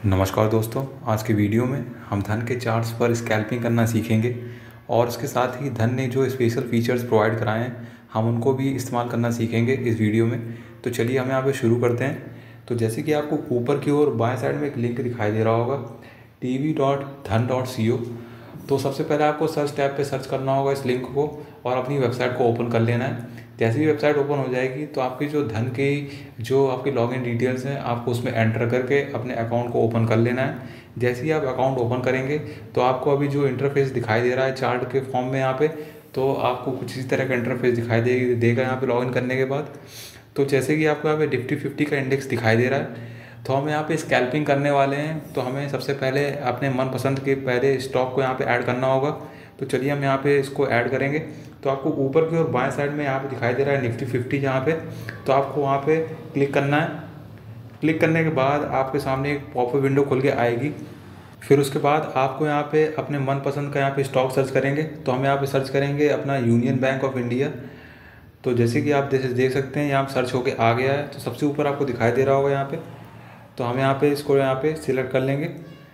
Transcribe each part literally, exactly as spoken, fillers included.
नमस्कार दोस्तों, आज के वीडियो में हम धन के चार्ट्स पर स्कैल्पिंग करना सीखेंगे और उसके साथ ही धन ने जो स्पेशल फीचर्स प्रोवाइड कराए हैं हम उनको भी इस्तेमाल करना सीखेंगे इस वीडियो में। तो चलिए हम यहाँ पे शुरू करते हैं। तो जैसे कि आपको ऊपर की ओर बाएं साइड में एक लिंक दिखाई दे रहा होगा T V dot Dhan dot C O. तो सबसे पहले आपको सर्च टैब पे सर्च करना होगा इस लिंक को और अपनी वेबसाइट को ओपन कर लेना है। जैसे ही वेबसाइट ओपन हो जाएगी तो आपकी जो धन की जो आपकी लॉगिन डिटेल्स हैं आपको उसमें एंटर करके अपने अकाउंट को ओपन कर लेना है। जैसे ही आप अकाउंट ओपन करेंगे तो आपको अभी जो इंटरफेस दिखाई दे रहा है चार्ट के फॉर्म में यहाँ पे, तो आपको कुछ इस तरह का इंटरफेस दिखाई दे देगा यहाँ पे लॉगिन करने के बाद। तो जैसे कि आपको यहाँ पे निफ्टी फिफ्टी का इंडेक्स दिखाई दे रहा है, तो हम यहाँ पे स्कैल्पिंग करने वाले हैं। तो हमें सबसे पहले अपने मनपसंद के पहले स्टॉक को यहाँ पे ऐड करना होगा। तो चलिए हम यहाँ पे इसको ऐड करेंगे। तो आपको ऊपर की ओर बाएं साइड में यहाँ पे दिखाई दे रहा है निफ्टी फिफ्टी जहाँ पे, तो आपको वहाँ पे क्लिक करना है। क्लिक करने के बाद आपके सामने एक पॉपअप विंडो खुल के आएगी। फिर उसके बाद आपको यहाँ पे अपने मनपसंद का यहाँ पे स्टॉक सर्च करेंगे। तो हम यहाँ पे सर्च करेंगे अपना यूनियन बैंक ऑफ इंडिया। तो जैसे कि आप देख देख सकते हैं यहाँ सर्च होके आ गया है। तो सबसे ऊपर आपको दिखाई दे रहा होगा यहाँ पे, तो हम यहाँ पे इसको यहाँ पे सिलेक्ट कर लेंगे।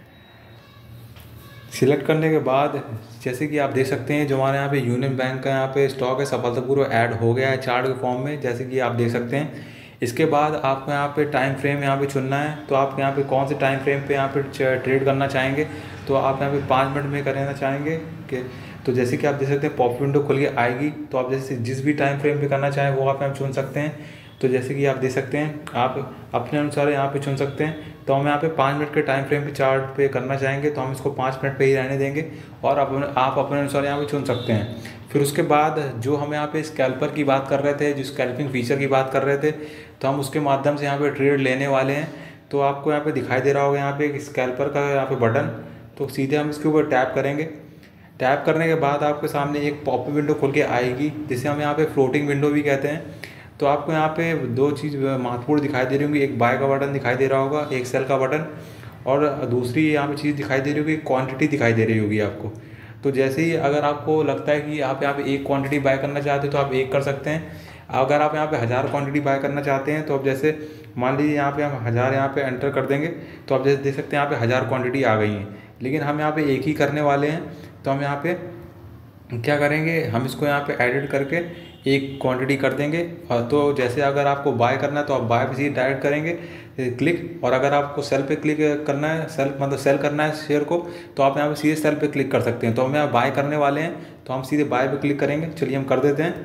सिलेक्ट करने के बाद जैसे कि आप देख सकते हैं जो हमारे यहाँ पे यूनियन बैंक का यहाँ पे स्टॉक है सफलतापूर्वक ऐड हो गया है चार्ट के फॉर्म में, जैसे कि आप देख सकते हैं। इसके बाद आपको यहाँ पे टाइम फ्रेम यहाँ पे चुनना है। तो आप यहाँ पे कौन से टाइम फ्रेम पे यहाँ पे ट्रेड करना चाहेंगे, तो आप यहाँ पे पाँच मिनट में करना चाहेंगे कि तो जैसे कि आप देख सकते हैं पॉप विंडो खुल के आएगी। तो आप जैसे जिस भी टाइम फ्रेम पे करना चाहें वो आप यहाँ चुन सकते हैं। तो जैसे कि आप देख सकते हैं आप अपने अनुसार यहाँ पे चुन सकते हैं। तो हम यहाँ पे पाँच मिनट के टाइम फ्रेम पे चार्ट पे करना चाहेंगे तो हम इसको पाँच मिनट पे ही रहने देंगे और अपने आप अपने अनुसार यहाँ पे चुन सकते हैं। फिर उसके बाद जो हम यहाँ पे स्कैल्पर की बात कर रहे थे, जो स्कैल्पिंग फीचर की बात कर रहे थे, तो हम उसके माध्यम से यहाँ पे ट्रेड लेने वाले हैं। तो आपको यहाँ पे दिखाई दे रहा होगा यहाँ पे एक स्कैल्पर का यहाँ पे बटन, तो सीधे हम इसके ऊपर टैप करेंगे। टैप करने के बाद आपके सामने एक पॉप विंडो खुल के आएगी जिसे हम यहाँ पे फ्लोटिंग विंडो भी कहते हैं। तो आपको यहाँ पे दो चीज़ महत्वपूर्ण दिखाई दे रही होंगी, एक बाय का बटन दिखाई दे रहा होगा, एक सेल का बटन, और दूसरी यहाँ पे चीज़ दिखाई दे रही होगी क्वांटिटी दिखाई दे रही होगी आपको। तो जैसे ही अगर आपको लगता है कि आप यहाँ पे एक क्वांटिटी बाय करना चाहते हैं तो आप एक कर सकते हैं। अगर आप यहाँ पे हज़ार क्वांटिटी बाय करना चाहते हैं तो आप जैसे मान लीजिए यहाँ पे हम हज़ार यहाँ पे एंटर कर देंगे तो आप जैसे देख सकते हैं यहाँ पे हज़ार क्वान्टिटी आ गई हैं। लेकिन हम यहाँ पे एक ही करने वाले हैं, तो हम यहाँ पे क्या करेंगे, हम इसको यहाँ पे एडिट करके एक क्वांटिटी कर देंगे। और तो जैसे अगर आपको बाय करना है तो आप बाय पे सीधे डायरेक्ट करेंगे क्लिक, और अगर आपको सेल पे क्लिक करना है, सेल मतलब सेल करना है शेयर को, तो आप यहाँ पे सीधे सेल पे क्लिक कर सकते हैं। तो हम यहाँ बाय करने वाले हैं तो हम सीधे बाय पे क्लिक करेंगे। चलिए हम कर देते हैं।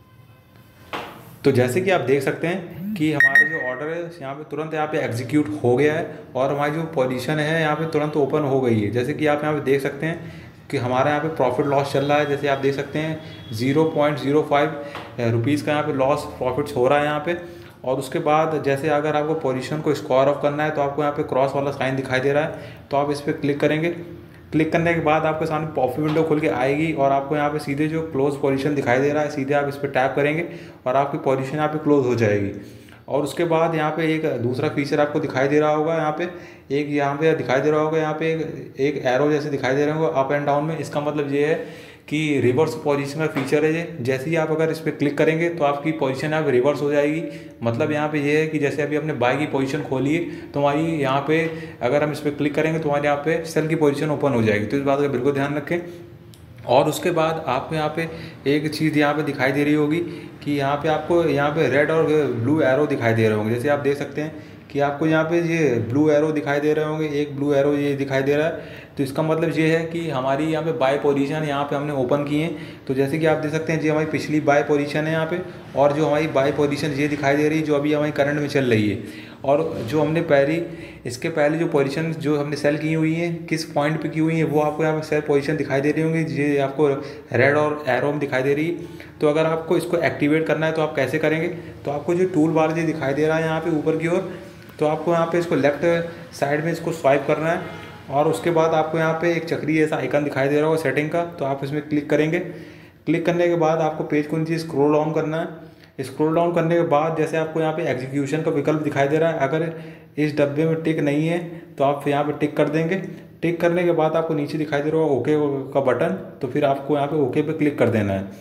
तो जैसे कि आप देख सकते हैं कि हमारे जो ऑर्डर है यहाँ पे तुरंत यहाँ पे एग्जीक्यूट हो गया है और हमारी जो पोजीशन है यहाँ पे तुरंत ओपन हो गई है। जैसे कि आप यहाँ पे देख सकते हैं कि हमारे यहाँ पे प्रॉफिट लॉस चल रहा है। जैसे आप देख सकते हैं zero point zero five rupees का यहाँ पे लॉस प्रॉफिट्स हो रहा है यहाँ पे। और उसके बाद जैसे अगर आपको पोजीशन को स्क्वायर ऑफ करना है तो आपको यहाँ पे क्रॉस वाला साइन दिखाई दे रहा है, तो आप इस पर क्लिक करेंगे। क्लिक करने के बाद आपके सामने पॉप विंडो खुल के आएगी और आपको यहाँ पे सीधे जो क्लोज पोजीशन दिखाई दे रहा है, सीधे आप इस पर टैप करेंगे और आपकी पोजीशन यहाँ पे क्लोज हो जाएगी। और उसके बाद यहाँ पे एक दूसरा फीचर आपको दिखाई दे रहा होगा, यहाँ पे एक यहाँ पे दिखाई दे रहा होगा, यहाँ पे एक एक एरो जैसे दिखाई दे रहे होंगे अप एंड डाउन में। इसका मतलब ये है कि रिवर्स पोजीशन का फीचर है ये। जैसे ही आप अगर इस पर क्लिक करेंगे तो आपकी पोजीशन यहाँ पे रिवर्स हो जाएगी। मतलब यहाँ पे ये है कि जैसे अभी अपने बाय की पोजीशन खोली है तो हमारी यहाँ पे अगर हम इस पर क्लिक करेंगे तो हमारे यहाँ पे सेल की पोजीशन ओपन हो जाएगी। तो इस बात का बिल्कुल ध्यान रखें। और उसके बाद आपको यहाँ पे एक चीज़ यहाँ पे दिखाई दे रही होगी कि यहाँ पे आपको यहाँ पे रेड और ब्लू एरो दिखाई दे रहे होंगे। जैसे आप देख सकते हैं कि आपको यहाँ पे ये ब्लू एरो दिखाई दे रहे होंगे, एक ब्लू एरो ये दिखाई दे रहा है। तो इसका मतलब ये है कि हमारी यहाँ पे बाय पोजीशन यहाँ पे हमने ओपन की है। तो जैसे कि आप देख सकते हैं जी हमारी पिछली बाय पोजीशन है यहाँ पे, और जो हमारी बाय पोजीशन ये दिखाई दे रही है जो अभी हमारी करंट में चल रही है। और जो हमने पहली इसके पहले जो पोजीशन जो हमने सेल की हुई है किस पॉइंट पे की हुई है वो आपको यहाँ पे सेल पोजीशन दिखाई दे रही होंगी, ये आपको रेड और एरो में दिखाई दे रही है। तो अगर आपको इसको एक्टिवेट करना है तो आप कैसे करेंगे, तो आपको जो टूल बार ये दिखाई दे रहा है यहाँ पे ऊपर की ओर, तो आपको यहाँ पे इसको लेफ्ट साइड में इसको स्वाइप करना है। और उसके बाद आपको यहाँ पे एक चक्री ऐसा आइकन दिखाई दे रहा होगा सेटिंग का, तो आप इसमें क्लिक करेंगे। क्लिक करने के बाद आपको पेज को नीचे स्क्रॉल डाउन करना है। स्क्रॉल डाउन करने के बाद जैसे आपको यहाँ पे एग्जीक्यूशन का विकल्प दिखाई दे रहा है, अगर इस डब्बे में टिक नहीं है तो आप यहाँ पे टिक कर देंगे। टिक करने के बाद आपको नीचे दिखाई दे रहा होगा ओके का बटन, तो फिर आपको यहाँ पे ओके पे क्लिक कर देना है।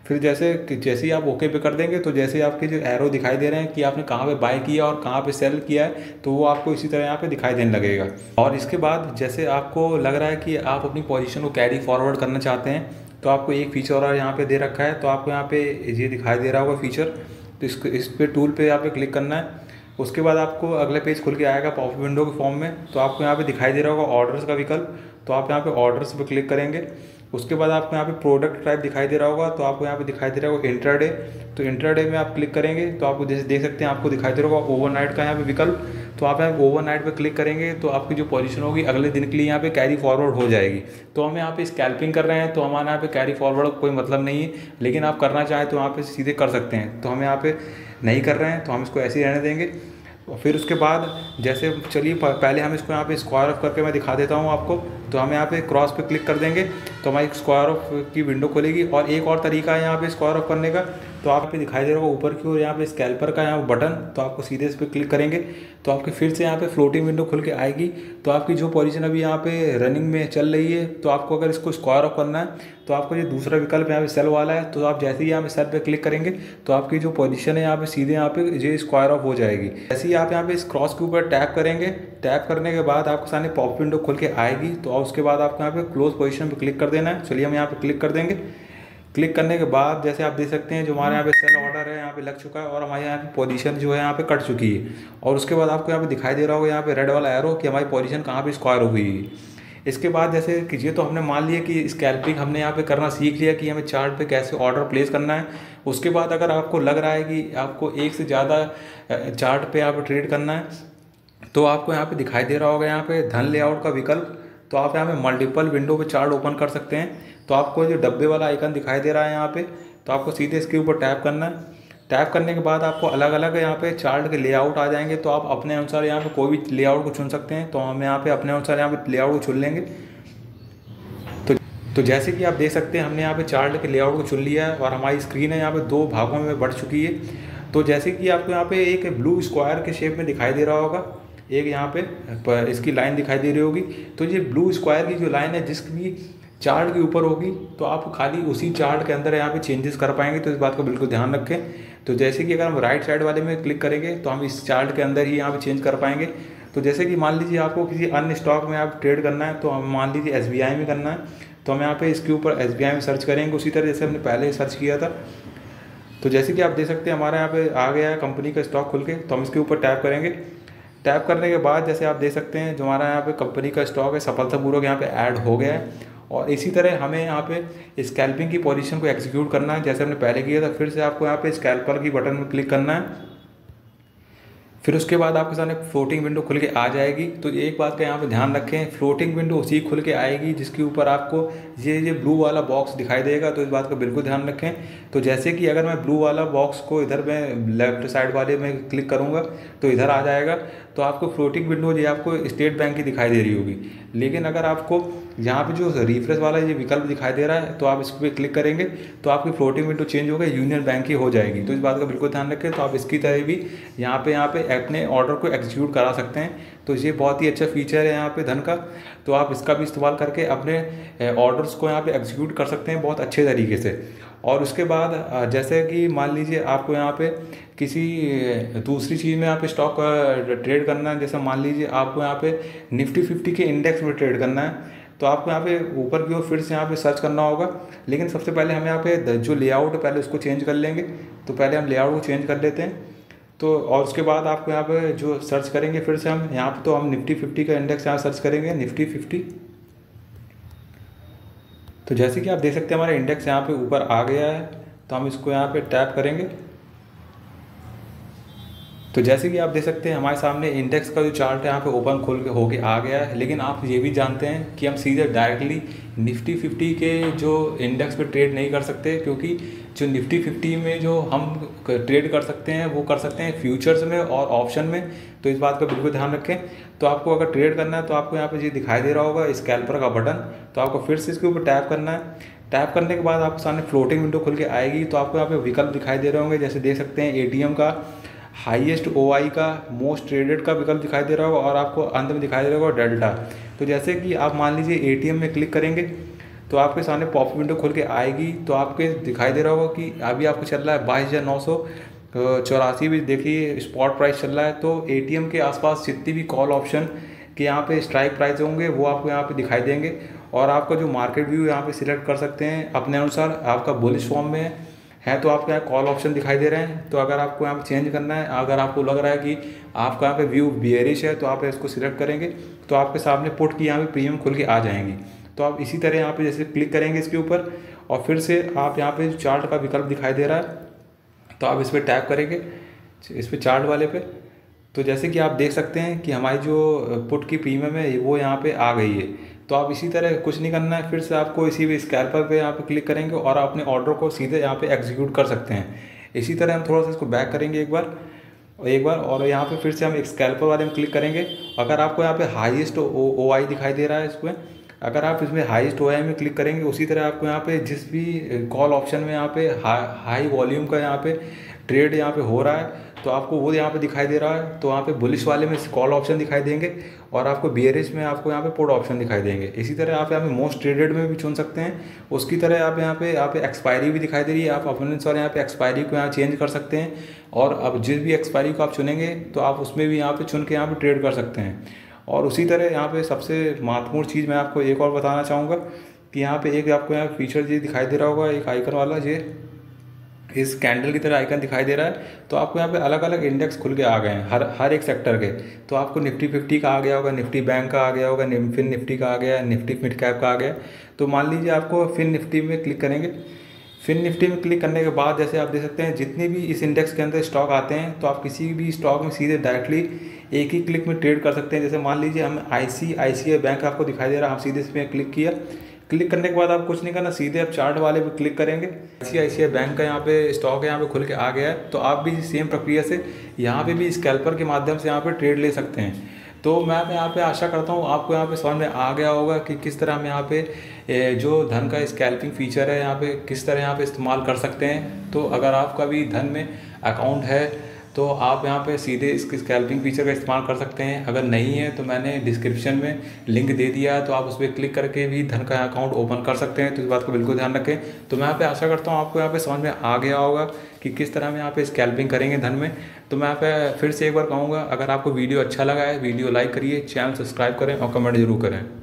फिर जैसे कि जैसे ही आप ओके पे कर देंगे तो जैसे आपके जो एरो दिखाई दे रहे हैं कि आपने कहाँ पे बाय किया और कहाँ पे सेल किया है, तो वो आपको इसी तरह यहाँ पे दिखाई देने लगेगा। और इसके बाद जैसे आपको लग रहा है कि आप अपनी पोजीशन को कैरी फॉरवर्ड करना चाहते हैं, तो आपको एक फीचर और यहाँ पे दे रखा है, तो आपको यहाँ पे ये दिखाई दे रहा होगा फीचर, तो इसको इस पे टूल पे यहाँ पे क्लिक करना है। उसके बाद आपको अगला पेज खुल के आएगा पॉप विंडो के फॉर्म में, तो आपको यहाँ पे दिखाई दे रहा होगा ऑर्डर्स का विकल्प, तो आप यहाँ पे ऑर्डर्स पे क्लिक करेंगे। उसके बाद आपको यहाँ पे प्रोडक्ट टाइप दिखाई दे रहा होगा, तो आपको यहाँ पे दिखाई दे रहा होगा इंट्राडे, तो इंट्राडे में आप क्लिक करेंगे तो आपको जैसे देख सकते हैं आपको दिखाई दे रहा होगा ओवरनाइट का यहाँ पे विकल्प, तो आप यहाँ ओवरनाइट पे क्लिक करेंगे तो आपकी जो पोजीशन होगी अगले दिन के लिए यहाँ पे कैरी फॉरवर्ड हो जाएगी। तो हम यहाँ पे स्कैल्पिंग कर रहे हैं तो हमारे यहाँ पे कैरी फॉरवर्ड कोई मतलब नहीं है, लेकिन आप करना चाहें तो यहाँ पे सीधे कर सकते हैं। तो हम यहाँ पे नहीं कर रहे हैं तो हम इसको ऐसे ही रहने देंगे। और फिर उसके बाद जैसे चलिए पहले हम इसको यहाँ पे स्क्वायर ऑफ करके मैं दिखा देता हूँ आपको। तो हम यहाँ पे क्रॉस पे क्लिक कर देंगे तो हमारी स्क्वायर ऑफ की विंडो खुलेगी। और एक और तरीका है यहाँ पे स्क्वायर ऑफ करने का, तो आप पे दिखाई दे रहा होगा ऊपर की ओर यहाँ पे स्कैल्पर का यहाँ बटन, तो आपको सीधे इस पर क्लिक करेंगे तो आपकी फिर से यहाँ पे फ्लोटिंग विंडो खुल के आएगी। तो आपकी जो पोजीशन अभी यहाँ पे रनिंग में चल रही है, तो आपको अगर इसको स्क्वायर ऑफ करना है तो आपको ये दूसरा विकल्प यहाँ पे सेल वाला है, तो आप जैसे ही यहाँ पे सेल पे क्लिक करेंगे तो आपकी जो पोजीशन है यहाँ पे सीधे यहाँ पे ये स्क्वायर ऑफ हो जाएगी। जैसे ही आप यहाँ पे इस क्रॉस के ऊपर टैप करेंगे, टैप करने के बाद आपके सामने पॉप विंडो खुल के आएगी। तो उसके बाद आपको यहाँ पे क्लोज पोजीशन पे क्लिक कर देना है। चलिए हम यहाँ पे क्लिक कर देंगे। क्लिक करने के बाद जैसे आप देख सकते हैं जो हमारे यहाँ पे सेल ऑर्डर है यहाँ पे लग चुका है और हमारे यहाँ पे पोजीशन जो है यहाँ पे कट चुकी है। और उसके बाद आपको यहाँ पे दिखाई दे रहा होगा यहाँ पे रेड वाला एरो कि हमारी पोजीशन कहाँ पे स्क्वायर हुई है। इसके बाद जैसे कीजिए तो हमने मान लिया कि स्कैल्पिंग हमने यहाँ पे करना सीख लिया कि हमें चार्ट पे कैसे ऑर्डर प्लेस करना है। उसके बाद अगर आपको लग रहा है कि आपको एक से ज़्यादा चार्ट पे यहाँ पे ट्रेड करना है, तो आपको यहाँ पे दिखाई दे रहा होगा यहाँ पे धन लेआउट का विकल्प, तो आप यहाँ पे मल्टीपल विंडो पे चार्ट ओपन कर सकते हैं। तो आपको जो डब्बे वाला आइकन दिखाई दे रहा है यहाँ पे, तो आपको सीधे इसके ऊपर टैप करना है। टैप करने के बाद आपको अलग अलग यहाँ पे चार्ट के लेआउट आ जाएंगे, तो आप अपने अनुसार यहाँ पे कोई भी लेआउट को चुन सकते हैं। तो हम यहाँ पे अपने अनुसार यहाँ पे लेआउट को चुन लेंगे। तो तो जैसे कि आप देख सकते हैं हमने यहाँ पे चार्ट के लेआउट को चुन लिया है और हमारी स्क्रीन है यहाँ पे दो भागों में बढ़ चुकी है। तो जैसे कि आपको यहाँ पे एक ब्लू स्क्वायर के शेप में दिखाई दे रहा होगा, एक यहाँ पे इसकी लाइन दिखाई दे रही होगी। तो ये ब्लू स्क्वायर की जो लाइन है जिसकी चार्ट के ऊपर होगी, तो आप खाली उसी चार्ट के अंदर यहाँ पे चेंजेस कर पाएंगे। तो इस बात का बिल्कुल ध्यान रखें। तो जैसे कि अगर हम राइट साइड वाले में क्लिक करेंगे तो हम इस चार्ट के अंदर ही यहाँ पे चेंज कर पाएंगे। तो जैसे कि मान लीजिए आपको किसी अन्य स्टॉक में आप ट्रेड करना है, तो हम मान लीजिए एस बी आई में करना है, तो हम यहाँ पे इसके ऊपर एस बी आई में सर्च करेंगे उसी तरह जैसे हमने पहले सर्च किया था। तो जैसे कि आप देख सकते हैं हमारे यहाँ पे आ गया है कंपनी का स्टॉक खुल के, तो हम इसके ऊपर टैप करेंगे। टैप करने के बाद जैसे आप देख सकते हैं जो हमारा यहाँ पे कंपनी का स्टॉक है सफलतापूर्वक यहाँ पे ऐड हो गया है। और इसी तरह हमें यहाँ पे स्कैल्पिंग की पोजीशन को एग्जीक्यूट करना है जैसे हमने पहले किया था। फिर से आपको यहाँ पे स्कैल्पर की बटन में क्लिक करना है। फिर उसके बाद आपके सामने फ्लोटिंग विंडो खुल के आ जाएगी। तो एक बात का यहाँ पे ध्यान रखें, फ्लोटिंग विंडो उसी खुल के आएगी जिसके ऊपर आपको ये ये ब्लू वाला बॉक्स दिखाई देगा। तो इस बात का बिल्कुल ध्यान रखें। तो जैसे कि अगर मैं ब्लू वाला बॉक्स को इधर में लेफ्ट साइड वाले में क्लिक करूँगा तो इधर आ जाएगा। तो आपको फ्लोटिंग विंडो ये आपको स्टेट बैंक की दिखाई दे रही होगी। लेकिन अगर आपको यहाँ पे जो रिफ्रेश वाला ये विकल्प दिखाई दे रहा है, तो आप इस पर क्लिक करेंगे तो आपकी फ्लोटिंग विंडो चेंज होकर यूनियन बैंक की हो जाएगी। तो इस बात का बिल्कुल ध्यान रखें। तो आप इसकी तरह भी यहाँ पे यहाँ पे अपने ऑर्डर को एग्जीक्यूट करा सकते हैं। तो ये बहुत ही अच्छा फीचर है यहाँ पे धन का। तो आप इसका भी इस्तेमाल करके अपने ऑर्डर्स को यहाँ पे एग्जीक्यूट कर सकते हैं बहुत अच्छे तरीके से। और उसके बाद जैसे कि मान लीजिए आपको यहाँ पे किसी दूसरी चीज़ में यहाँ पे स्टॉक ट्रेड करना है, जैसे मान लीजिए आपको यहाँ पे निफ्टी फिफ्टी के इंडेक्स में ट्रेड करना है, तो आपको यहाँ पे ऊपर की ओर फिर से यहाँ पे सर्च करना होगा। लेकिन सबसे पहले हम यहाँ पे जो लेआउट है पहले उसको चेंज कर लेंगे। तो पहले हम लेआउट को चेंज कर लेते हैं। तो और उसके बाद आपको यहाँ पे जो सर्च करेंगे फिर से हम यहाँ पे तो हम निफ्टी फिफ्टी का इंडेक्स यहाँ सर्च करेंगे निफ्टी फिफ्टी। तो जैसे कि आप देख सकते हैं हमारा इंडेक्स यहाँ पे ऊपर आ गया है। तो हम इसको यहाँ पे टैप करेंगे। तो जैसे कि आप देख सकते हैं हमारे सामने इंडेक्स का जो चार्ट है यहाँ पे ओपन खोल के होके आ गया है। लेकिन आप ये भी जानते हैं कि हम सीधे डायरेक्टली निफ्टी फिफ्टी के जो इंडेक्स पे ट्रेड नहीं कर सकते, क्योंकि जो निफ्टी फिफ्टी में जो हम ट्रेड कर सकते हैं वो कर सकते हैं फ्यूचर्स में और ऑप्शन में। तो इस बात का बिल्कुल ध्यान रखें। तो आपको अगर ट्रेड करना है तो आपको यहाँ पे ये दिखाई दे रहा होगा स्कैल्पर का बटन, तो आपको फिर से इसके ऊपर टैप करना है। टैप करने के बाद आपके सामने फ्लोटिंग विंडो खुल के आएगी। तो आपको यहाँ पे विकल्प दिखाई दे रहे होंगे, जैसे देख सकते हैं ए टी एम का, हाईएस्ट ओ आई का, मोस्ट ट्रेडेड का विकल्प दिखाई दे रहा होगा और आपको अंत में दिखाई दे रहा होगा डेल्टा। तो जैसे कि आप मान लीजिए ए टी एम में क्लिक करेंगे तो आपके सामने पॉप विंडो खुल के आएगी, तो आपके दिखाई दे रहा होगा कि अभी आपको चल रहा है बाईस हज़ार नौ सौ चौरासी भी देखिए स्पॉट प्राइस चल रहा है। तो एटीएम के आसपास जितनी भी कॉल ऑप्शन के यहाँ पे स्ट्राइक प्राइस होंगे वो आपको यहाँ पे दिखाई देंगे, और आपका जो मार्केट व्यू यहाँ पे सिलेक्ट कर सकते हैं अपने अनुसार। आपका बुलिश फॉर्म में है तो आपको यहाँ कॉल ऑप्शन दिखाई दे रहे हैं, तो अगर आपको यहाँ पे चेंज करना है, अगर आपको लग रहा है कि आपका यहाँ पे व्यू बियरिश है तो आप इसको सिलेक्ट करेंगे तो आपके सामने पुट की यहाँ पे प्रीमियम खुल के आ जाएंगी। तो आप इसी तरह यहाँ पे जैसे क्लिक करेंगे इसके ऊपर, और फिर से आप यहाँ पे चार्ट का विकल्प दिखाई दे रहा है तो आप इस पर टैप करेंगे, इस पर चार्ट वाले पे। तो जैसे कि आप देख सकते हैं कि हमारी जो पुट की प्रीमियम है वो यहाँ पे आ गई है। तो आप इसी तरह कुछ नहीं करना है, फिर से आपको इसी भी स्कैल्पर पे यहाँ पे क्लिक करेंगे और अपने ऑर्डर को सीधे यहाँ पे एग्जीक्यूट कर सकते हैं। इसी तरह हम थोड़ा सा इसको बैक करेंगे एक बार और एक बार और यहाँ पे फिर से हम एक स्कैल्पर वाले में क्लिक करेंगे। अगर आपको यहाँ पे हाईएस्ट ओ आई दिखाई दे रहा है इसमें, अगर आप इसमें हाईएस्ट ओ आई में क्लिक करेंगे, उसी तरह आपको यहाँ पे जिस भी कॉल ऑप्शन में यहाँ पे हाई वॉल्यूम का यहाँ पे ट्रेड यहाँ पे हो रहा है तो आपको वो यहाँ पे दिखाई दे रहा है। तो वहाँ पे बुलिश वाले में कॉल ऑप्शन दिखाई देंगे और आपको बियरिश में आपको यहाँ पे पुट ऑप्शन दिखाई देंगे। इसी तरह आप यहाँ पे मोस्ट ट्रेडेड में भी चुन सकते हैं। उसकी तरह आप यहाँ पे यहाँ पे एक्सपायरी भी दिखाई दे रही है, आप अपने अनुसार यहाँ पे एक्सपायरी को यहाँ चेंज कर सकते हैं, और अब जिस भी एक्सपायरी को आप चुनेंगे तो आप उसमें भी यहाँ पे चुन के यहाँ पे ट्रेड कर सकते हैं। और उसी तरह यहाँ पे सबसे महत्वपूर्ण चीज़ मैं आपको एक और बताना चाहूँगा कि यहाँ पे एक आपको यहाँ फीचर ये दिखाई दे रहा होगा, एक आइकन वाला ये इस कैंडल की तरह आइकन दिखाई दे रहा है। तो आपको यहाँ पे अलग अलग इंडेक्स खुल के आ गए हैं हर हर एक सेक्टर के। तो आपको निफ्टी फिफ्टी का आ गया होगा, निफ्टी बैंक का आ गया होगा, फिन निफ्टी का आ गया, निफ्टी मिड कैप का आ गया। तो मान लीजिए आपको फिन निफ्टी में क्लिक करेंगे। फिन निफ्टी में क्लिक करने के बाद जैसे आप देख सकते हैं जितने भी इस इंडेक्स के अंदर स्टॉक आते हैं तो आप किसी भी स्टॉक में सीधे डायरेक्टली एक ही क्लिक में ट्रेड कर सकते हैं। जैसे मान लीजिए हम आई सी आई सी आई बैंक आपको दिखाई दे रहा है, हम सीधे इसमें क्लिक किया। क्लिक करने के बाद आप कुछ नहीं करना, सीधे आप चार्ट वाले पे क्लिक करेंगे। आई सी आई सी आई बैंक का यहाँ पे स्टॉक है, यहाँ पे खुल के आ गया है। तो आप भी सेम प्रक्रिया से यहाँ पे भी स्कैल्पर के माध्यम से यहाँ पे ट्रेड ले सकते हैं। तो मैं यहाँ पे आशा करता हूँ आपको यहाँ पे समझ में आ गया होगा कि किस तरह हम यहाँ पे जो धन का स्कैल्पिंग फीचर है यहाँ पे किस तरह यहाँ पे इस्तेमाल कर सकते हैं। तो अगर आपका भी धन में अकाउंट है तो आप यहाँ पे सीधे इसके स्कैल्पिंग फीचर का इस्तेमाल कर सकते हैं। अगर नहीं है तो मैंने डिस्क्रिप्शन में लिंक दे दिया है, तो आप उस पर क्लिक करके भी धन का अकाउंट ओपन कर सकते हैं। तो इस बात को बिल्कुल ध्यान रखें। तो मैं यहाँ पे आशा करता हूँ आपको यहाँ पे समझ में आ गया होगा कि किस तरह हम यहाँ पे स्कैल्पिंग करेंगे धन में। तो मैं यहाँ पे फिर से एक बार कहूँगा, अगर आपको वीडियो अच्छा लगा है वीडियो लाइक करिए, चैनल सब्सक्राइब करें और कमेंट जरूर करें।